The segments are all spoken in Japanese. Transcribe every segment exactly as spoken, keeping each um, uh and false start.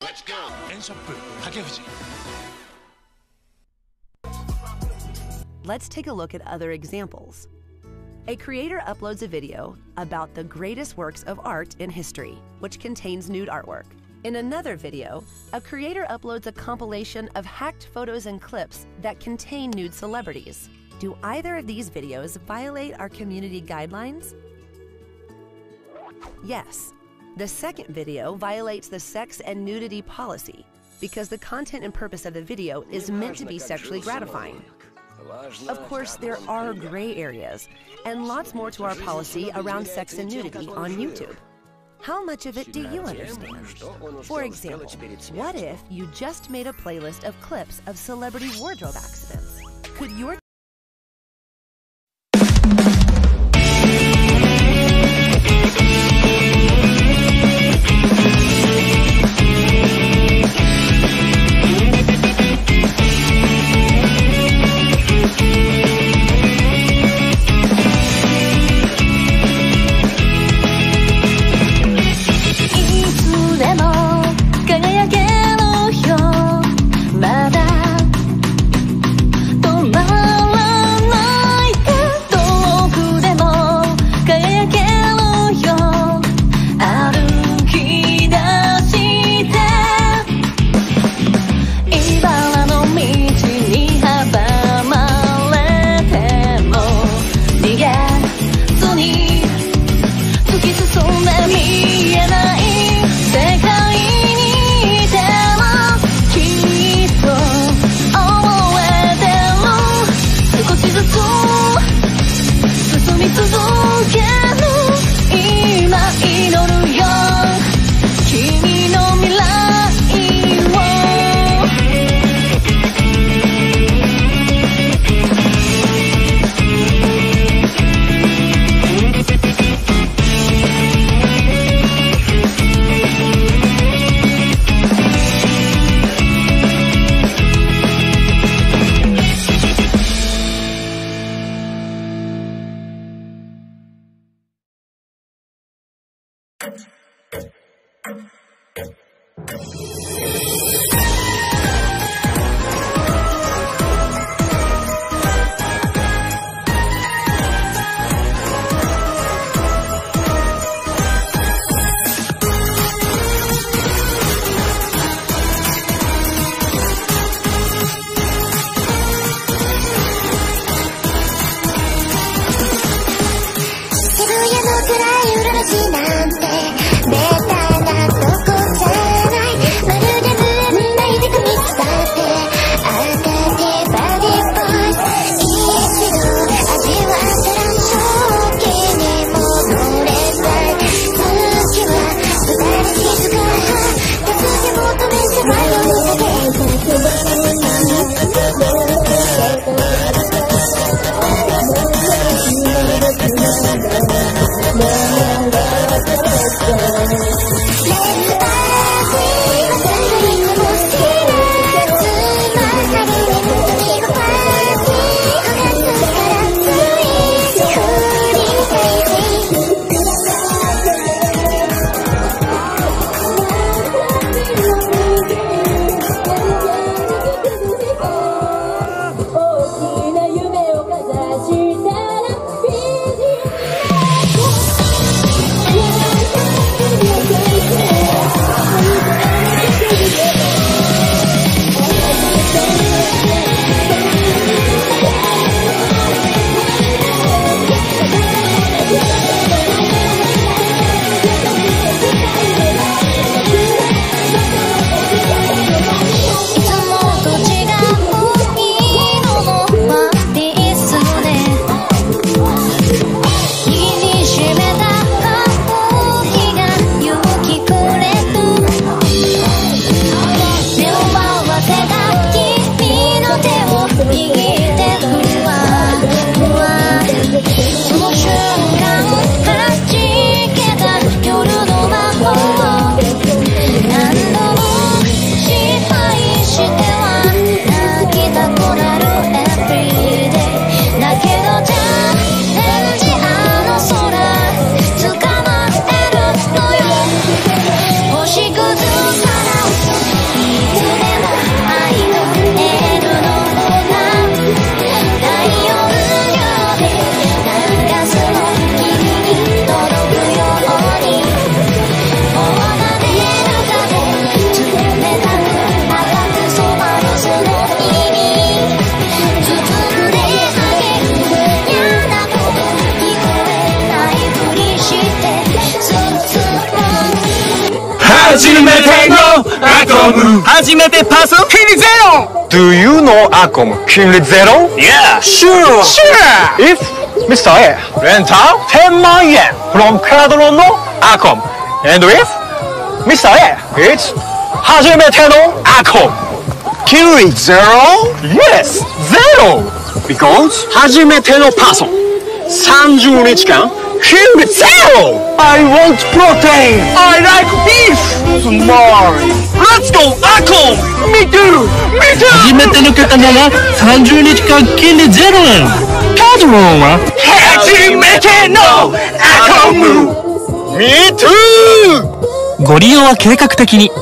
Let's take a look at other examples. A creator uploads a video about the greatest works of art in history, which contains nude artwork. In another video, a creator uploads a compilation of hacked photos and clips that contain nude celebrities. Do either of these videos violate our community guidelines? Yes. The second video violates the sex and nudity policy because the content and purpose of the video is meant to be sexually gratifying. Of course, there are gray areas and lots more to our policy around sex and nudity on YouTube. How much of it do you understand? For example, what if you just made a playlist of clips of celebrity wardrobe accidents? Could your Love 初めてのアコム初めてパス金利ゼロ Do you know Acom 金利ゼロ Yeah Sure Sure If Mister A rent out ten万円 from カードローンの Acom And if Mister A it's 初めての Acom 金利ゼロ Yes Zero Because 初めてのパーソンさんじゅうにちかん金利ゼロ I want protein I like beef Tomorrow Let's go Acom Me too Me too 初めての方ならさんじゅうにちかん金利ゼロ円カードローンは初めてのアコム Me too ご利用は計画的に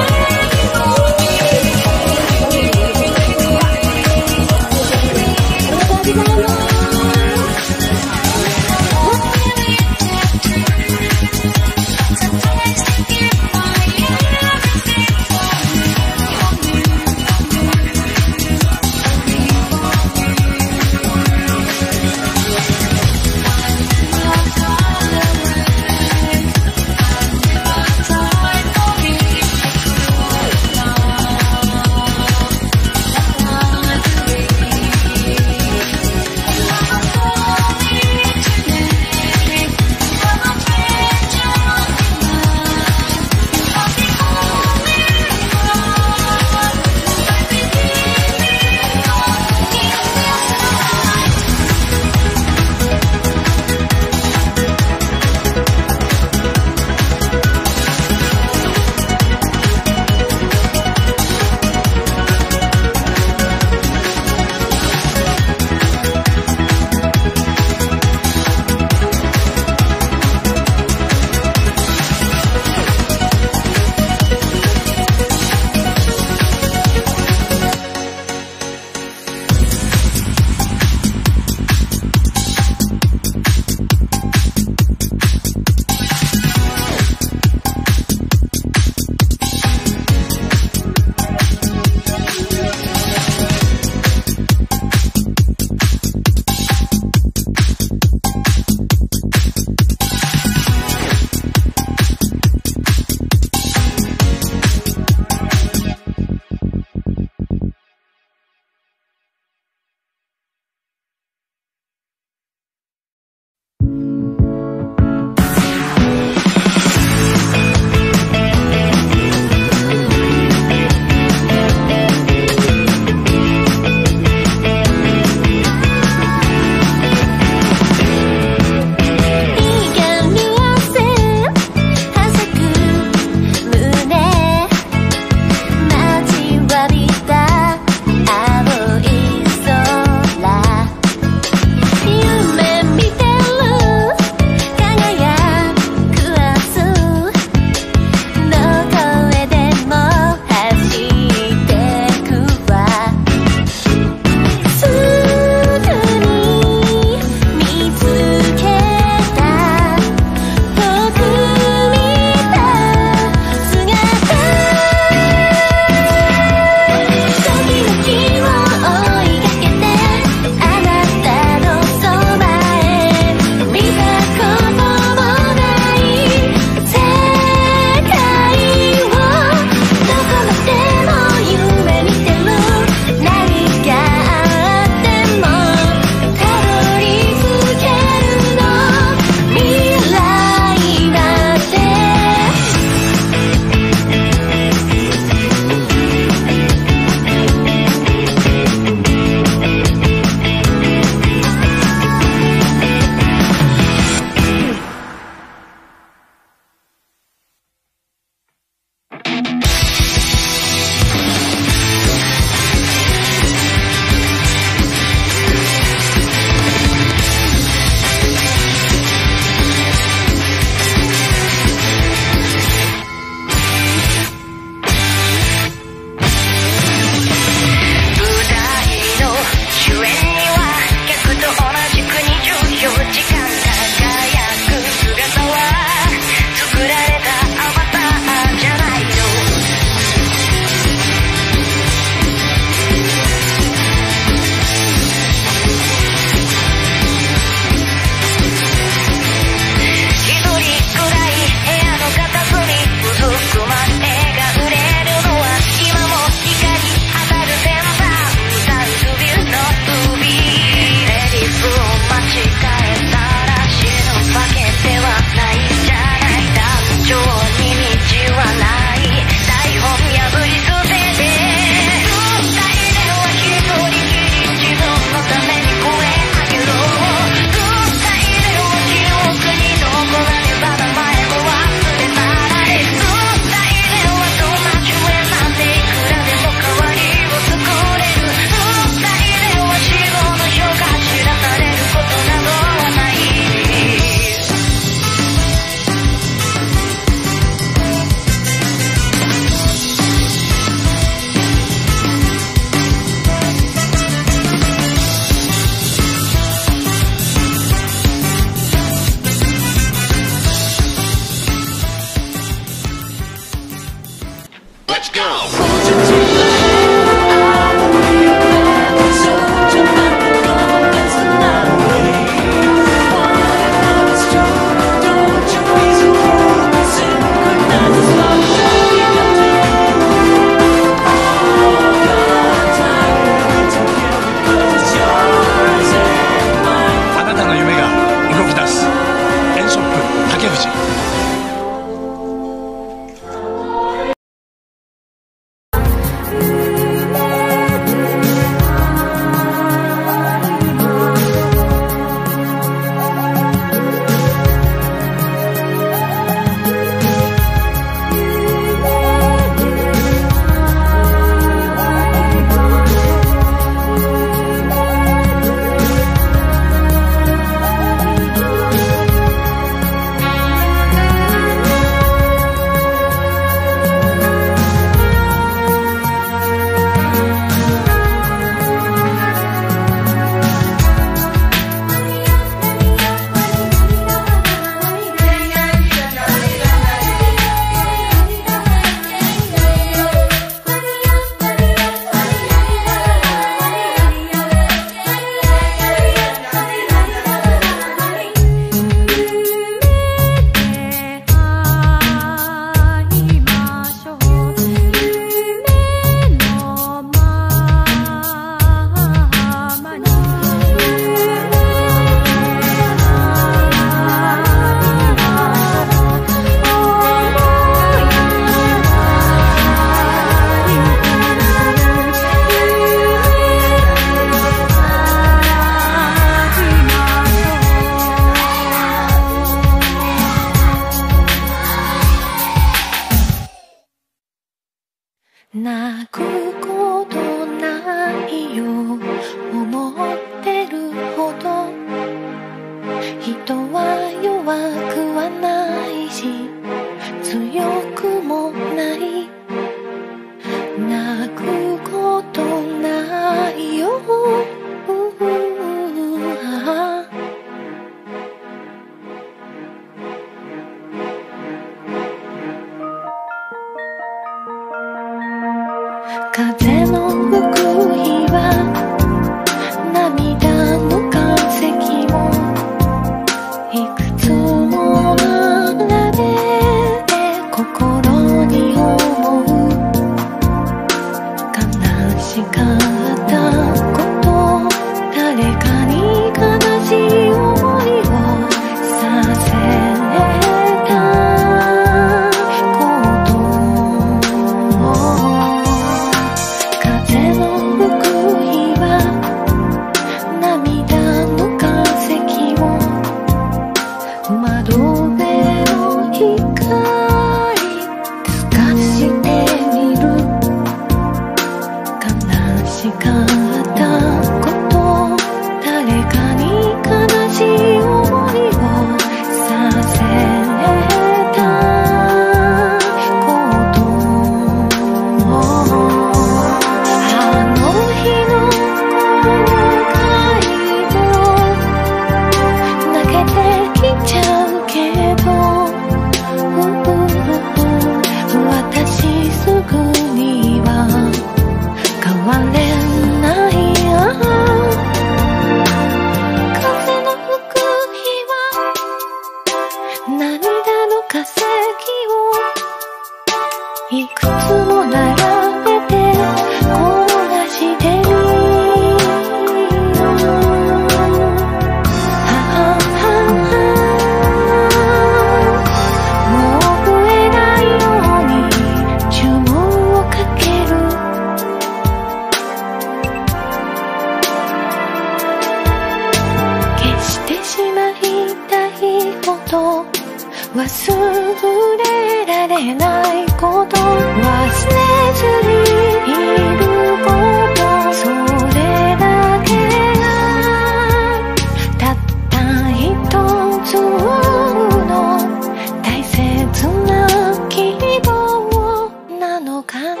こと忘れられないこと忘れずにいることそれだけがたった一つの大切な希望なのかな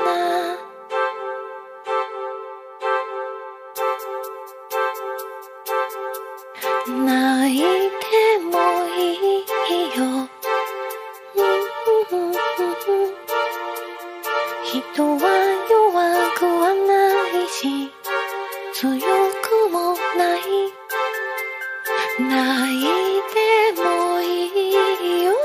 泣いてもいいよ人は弱くはないし強くもない泣いてもいいよね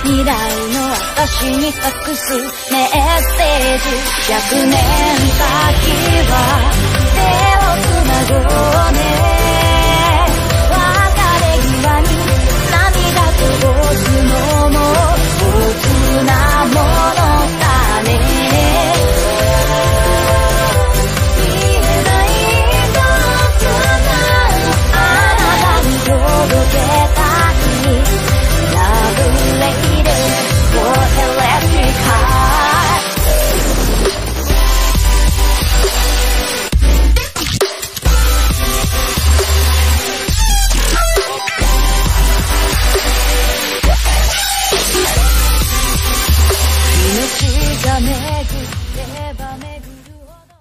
未来の私に託すメッセージ。百年先は手をつなごうね。別れ際に涙こぼすのも普通なものだね。言えないとつなあなたに届けたいLove lady for electric heart. 命が巡れば巡るほど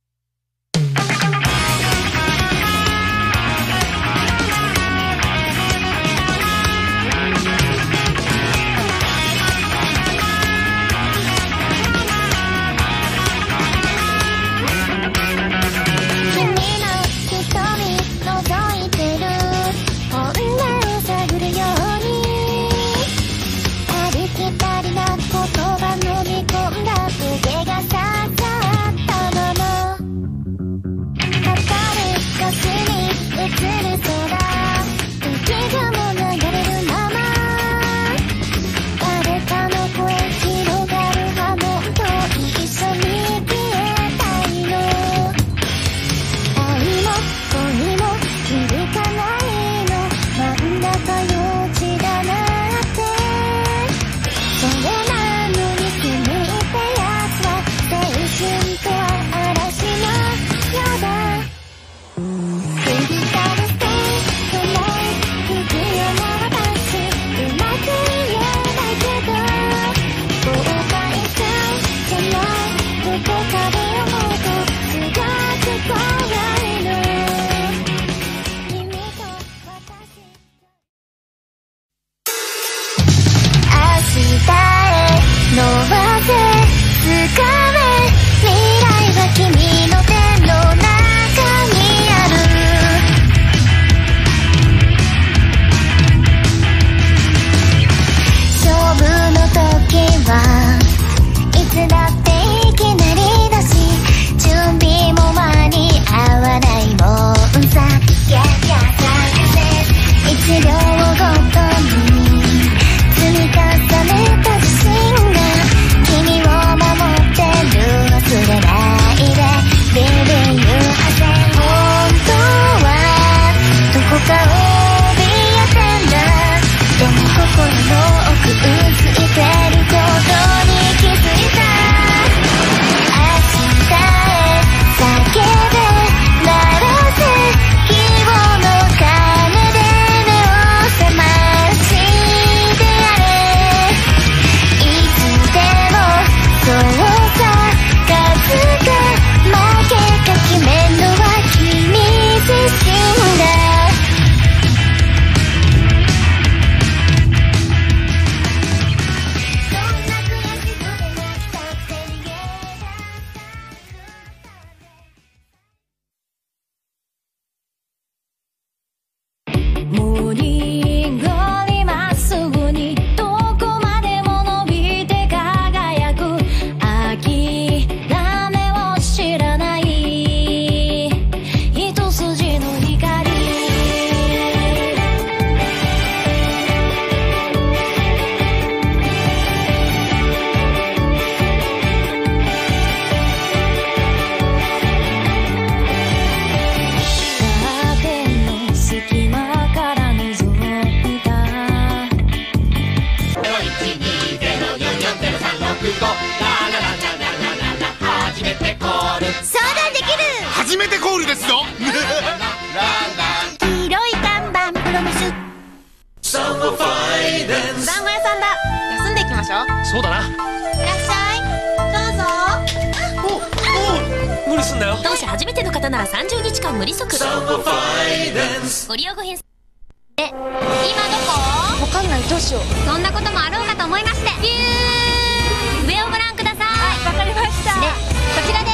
そうだな。いらっしゃい。どうぞ。おお、無理すんなよ。 当社初めての方ならさんじゅうにちかん無利息。ご利用ご返済。え、今どこ？わかんない、どうしよう。そんなこともあろうかと思いまして。ビュー。上をご覧ください。わかりました。で、こちらです。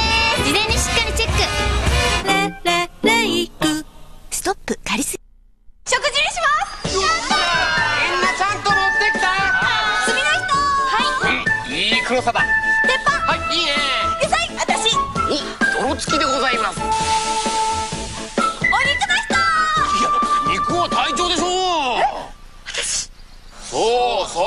事前にしっかりチェック。レレレイク。ストップ、借りすぎ。食事にします。やったー。みんなちゃんと持ってきた？すみ黒さだ。 鉄板。 はい、いいね。 野菜。私。 お、泥付きでございます。 お肉の人。 いや、肉は隊長でしょう。 私。 そうそう。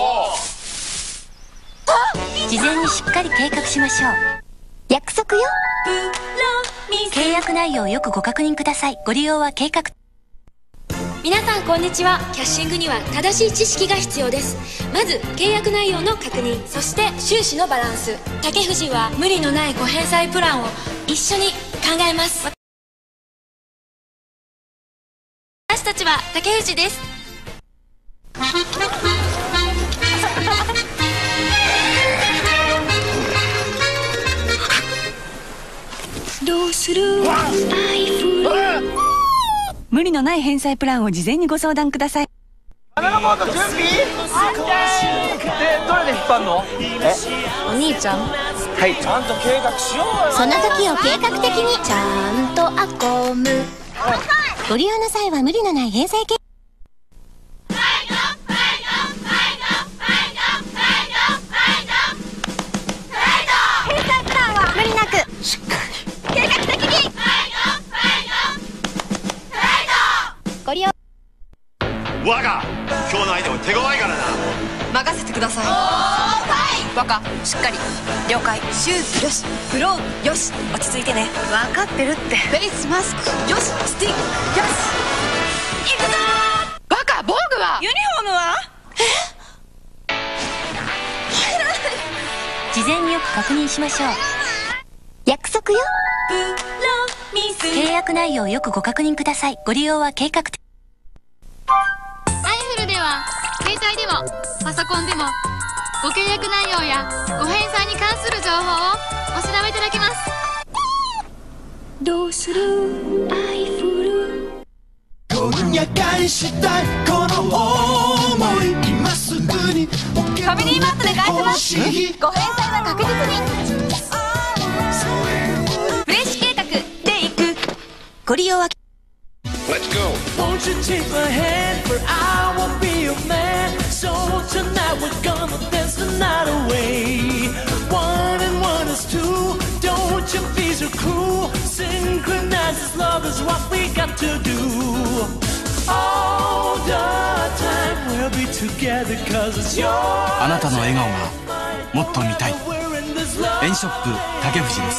事前にしっかり計画しましょう。約束よ。契約内容をよくご確認ください。ご利用は計画。 皆さんこんにちは。キャッシングには正しい知識が必要です。まず契約内容の確認、そして収支のバランス。竹藤は無理のないご返済プランを一緒に考えます。私たちは竹藤です。 どうする？無理のない返済プランを事前にご相談ください。 バナナボート準備？で、どれで引っ張るの？え？ お兄ちゃん。 はい。ちゃんと計画しようよ。 その時を計画的に。ちゃんとアコム。ご利用の際は無理のない返済計。 返済プランは無理なく。計画的に。ご利用。 我が今日の相手も手強いからな。 任せてください。若しっかり了解。シューズよし、フローよし、落ち着いてね。分かってるって。フェイスマスクよし、スティックよし、行くぞー。バカ、防具は？ユニフォームは？ 事前によく確認しましょう。約束よ。契約内容をよくご確認ください。ご利用は計画的。 アイフルでは携帯でもパソコンでもご契約内容やご返済に関する情報をお調べいただけます。 どうする？アイフル。 今夜返したいこの想い、今すぐにファミリーマートで返せます。ご返済は確実に。フレッシュ計画で行く。 ご利用は。 Let's go. Won't you take my hand for I will be your man. So tonight we're gonna dance the night away. One and one is two. Don't you be so cruel. Synchronize this love is what we got to do. All the time we'll be together cause it's your. あなたの笑顔がもっと見たい。円ショップ竹藤です。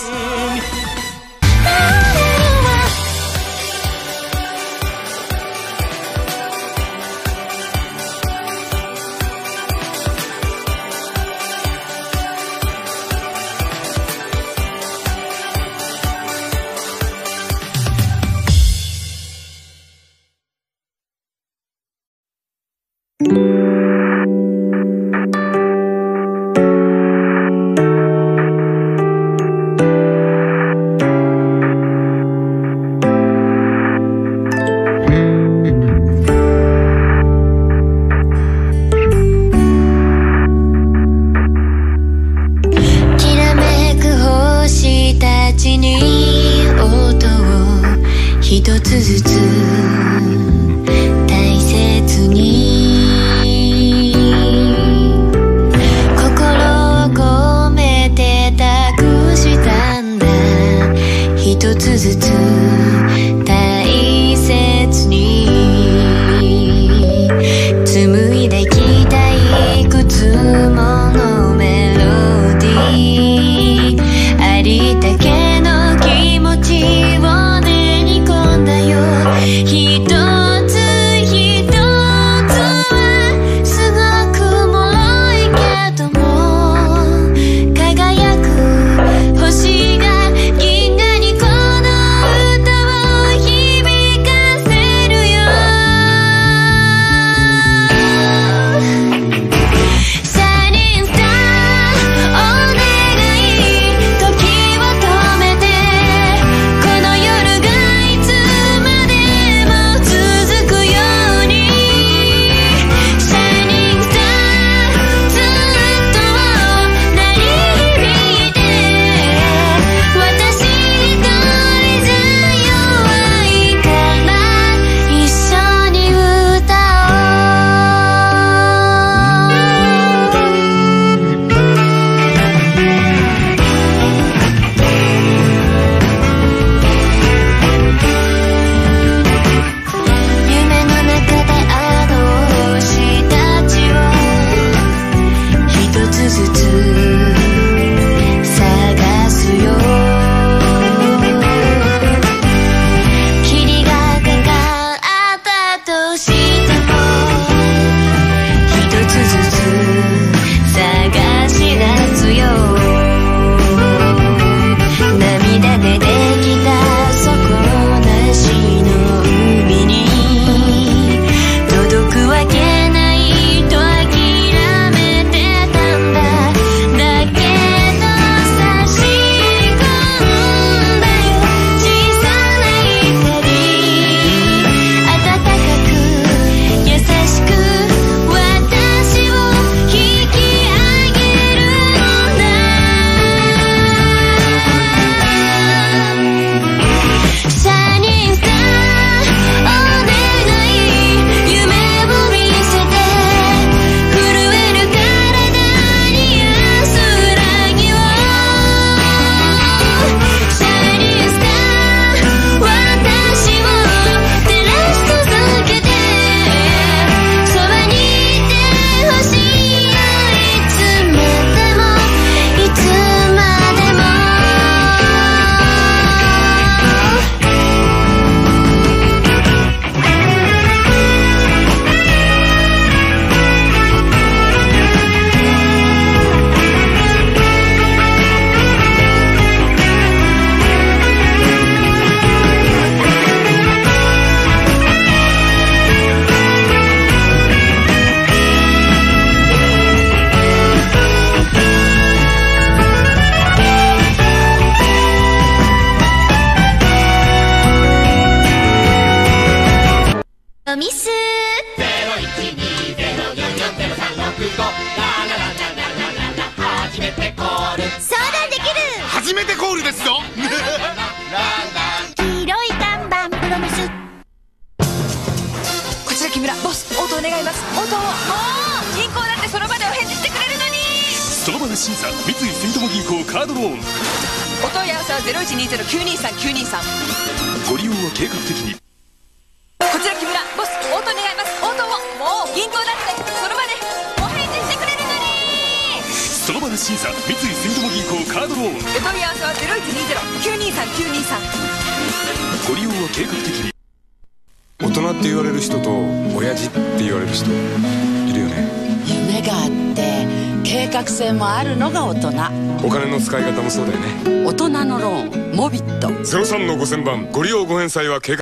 その場で審査、三井住友銀行カードローン。 お問い合わせはゼロいちにゼロきゅうにさんきゅうにさん。 ご利用は計画的に。 こちら木村ボス、応答願います。応答を。もう銀行だってその場でお返事してくれるのに。 その場で審査、三井住友銀行カードローン。 お問い合わせはゼロいちにゼロきゅうにさんきゅうにさん。 ご利用は計画的に。 大人って言われる人と親父って言われる人いるよね。 夢があって計画性もあるのが大人。 お金の使い方もそうだよね。 大人のローンモビット。 ゼロさんのごせんばん、ご利用ご返済は計画。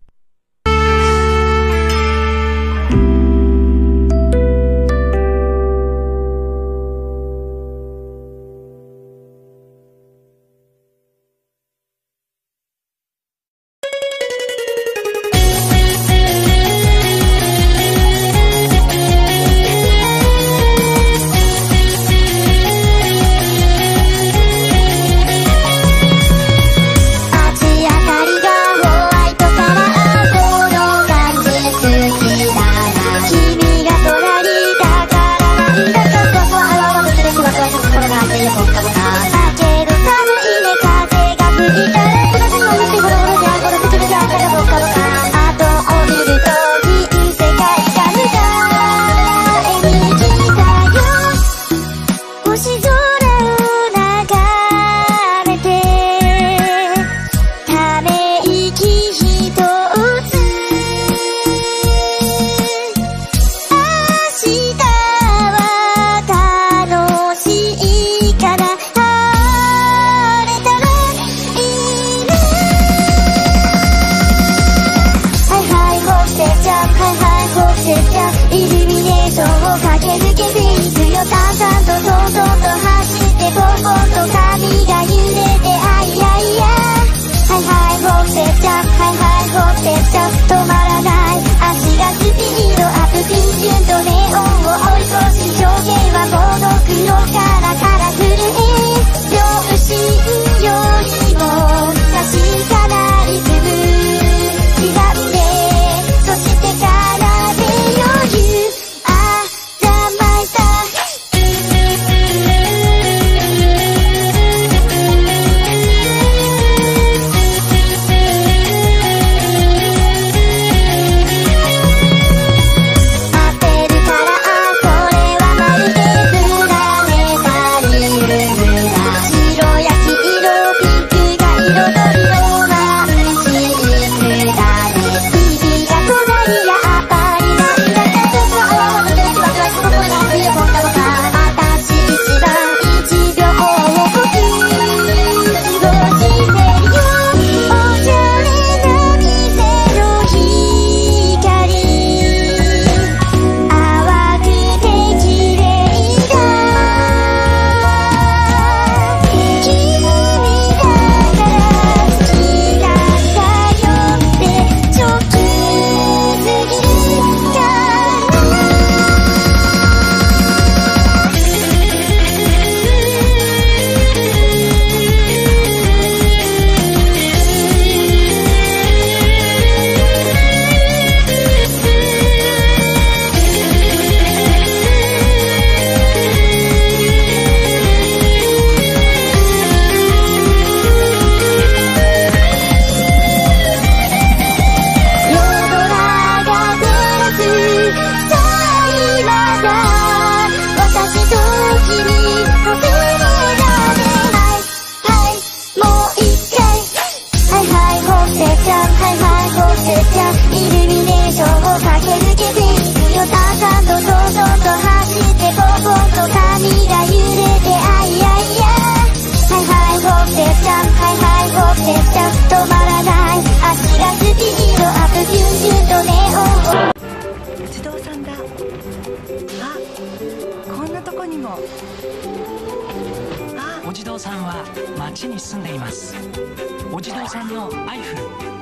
お地蔵さんは町に住んでいます。お地蔵さんのアイフル。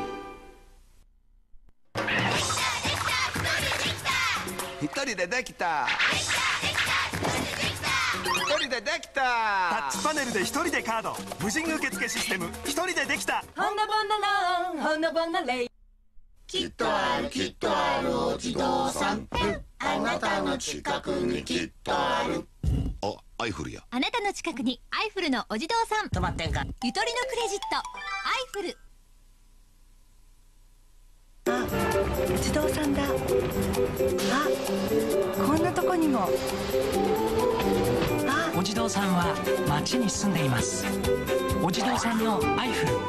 一人でできた。一人でできた。 タッチパネルで一人でカード。無人受付システム。一人でできた。 ほのぼのろん、ほのぼのれい。 きっとあるきっとあるお地蔵さん。あなたの近くにきっとある。あ、 アイフルや。 あなたの近くにアイフルのお地蔵さん。止まってんか。ゆとりのクレジットアイフル。 あ、お地蔵さんだ。あ、こんなとこにも。あ、 お地蔵さんは町に住んでいます。お地蔵さんのアイフル。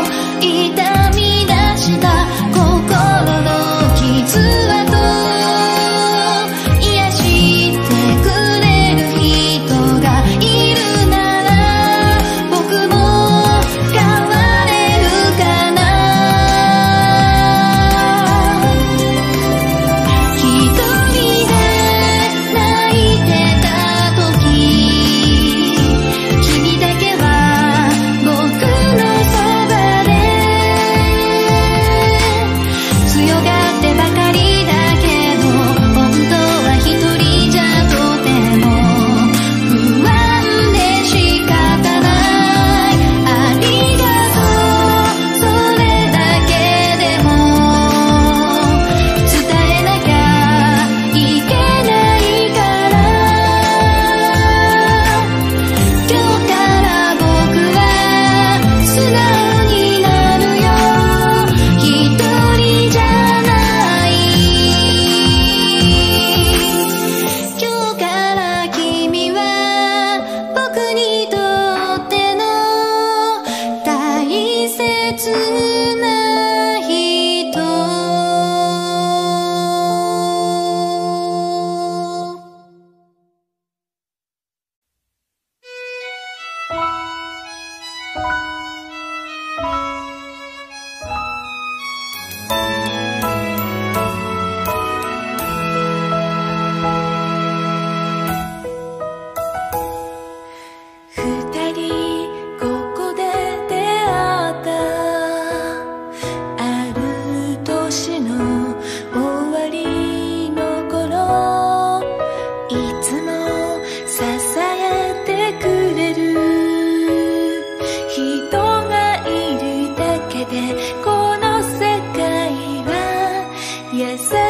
「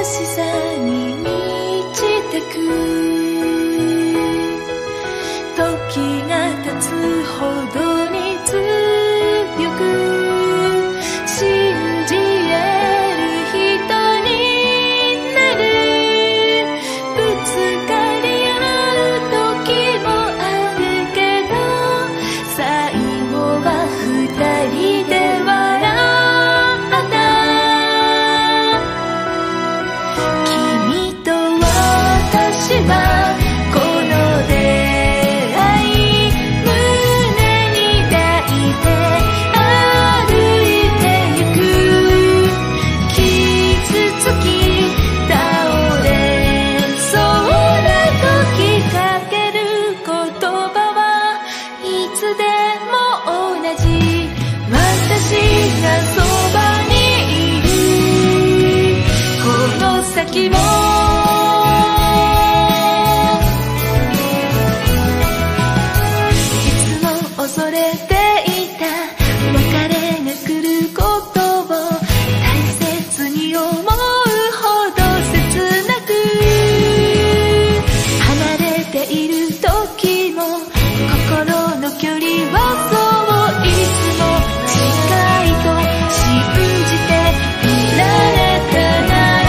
しさに満ちてく時が経つほどに強く信じ合える人になるぶつかり合う時もあるけど最後は二人で笑った君と私はこの出会い胸に抱いて歩いてゆく傷つき倒れそうな時かける言葉はいつでも同じ私がそばにいるこの先もいつも恐れていた別れが来ることを大切に思うほど切なく離れている時も心の距離はそういつも近いと信じていられたなら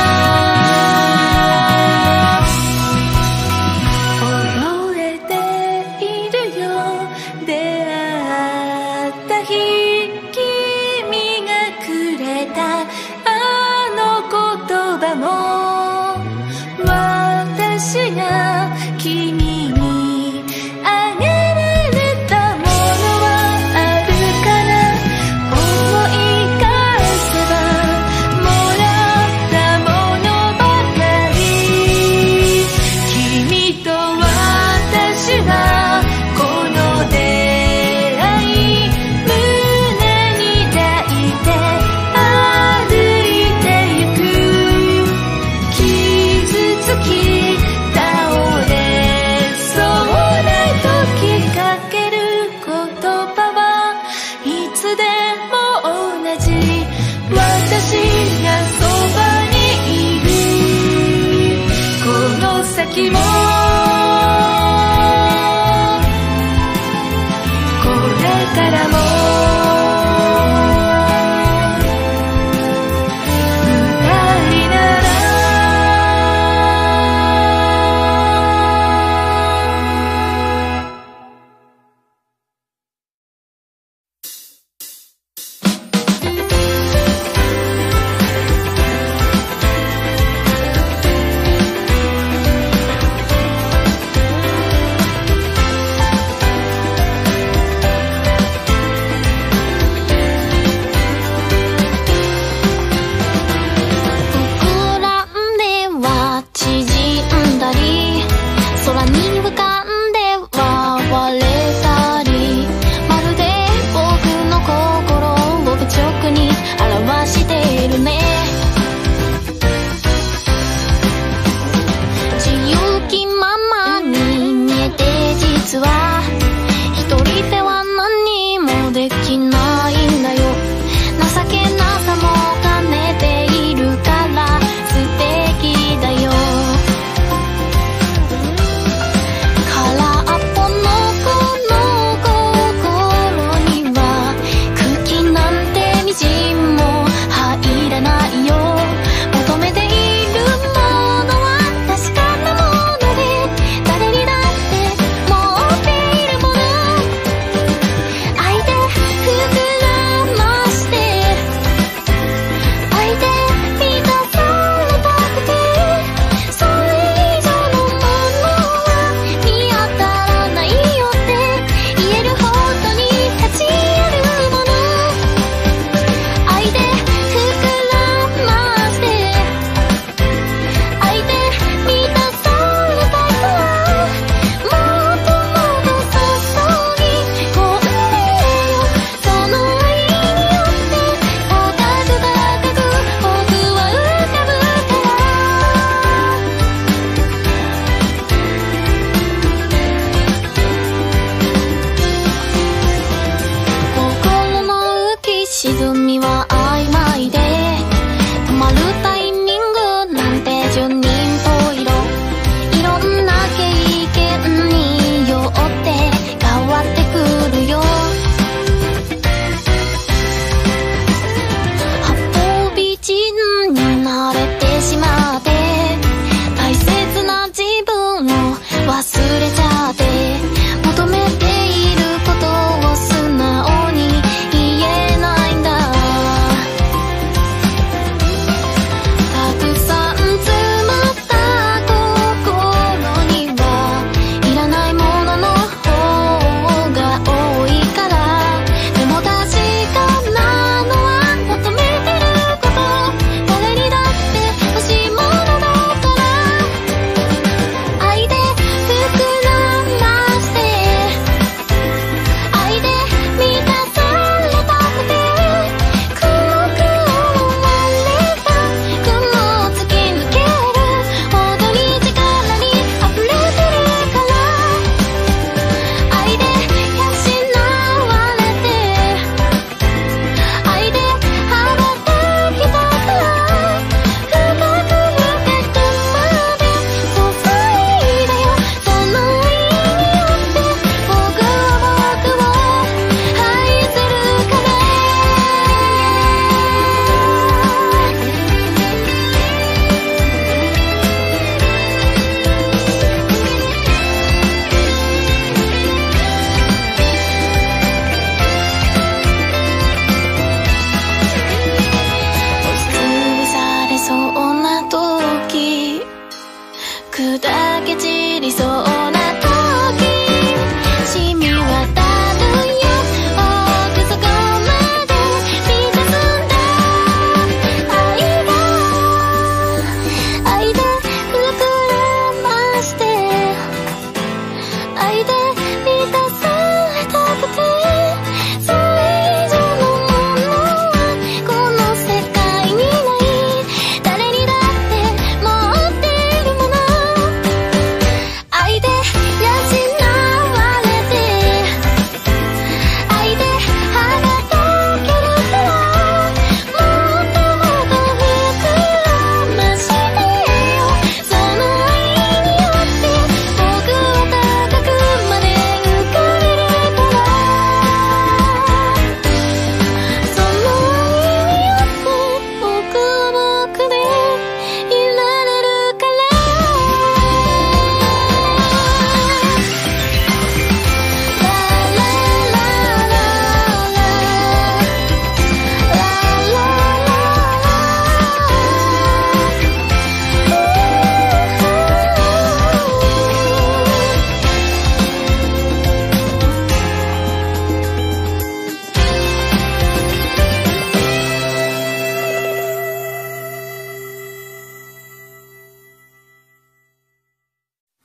覚えているよ出会った日君がくれたあの言葉も私が君にあげられたものはあるかな思い返せばもらったものばかり君と私はこの出会い胸に抱いて歩いてゆく傷つき倒れそうな時かける言葉はいつでも同じ私がそばにいるこの先もこれからも二人なら 「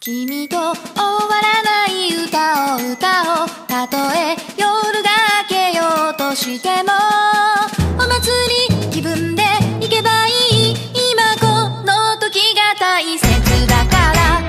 君と終わらない歌を歌おう。たとえ夜が明けようとしてもお祭り気分で行けばいい。今この時が大切だから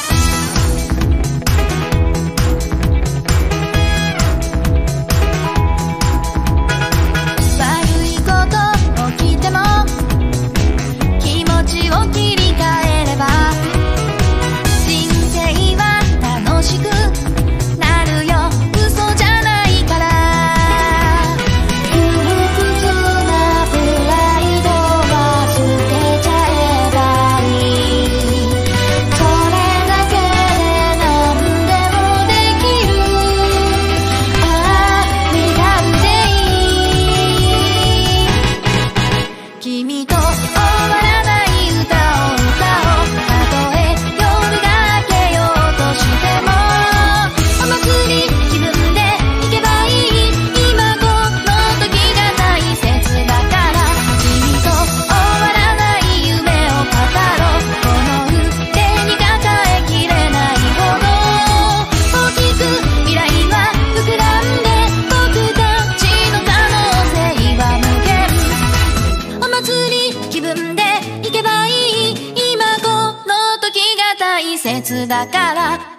悪いこと起きても気持ちを切り替えれば人生は楽しくなるよ。嘘じゃないから不屈なプライドは捨てちゃえばいい。それだけで何でもできる。ああ願っていい。君と終わらない歌を歌おう。たとえ夜が明けようとしてもお祭り気分で行けばいい。今この時が大切だから君と終わらない夢を語ろう。この腕に抱えきれないほど大きく未来は膨らんで僕たちの可能性は無限。お祭り気分で行けばいい。今この時が大切だから